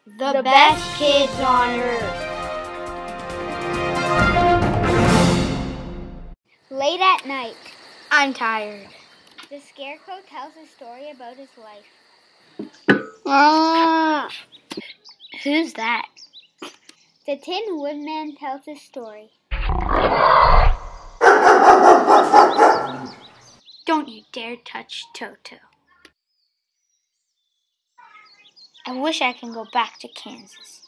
The best kids on earth. Late at night, I'm tired. the Scarecrow tells a story about his life. Who's that? The Tin Woodman tells a story. Don't you dare touch Toto. I wish I can go back to Kansas.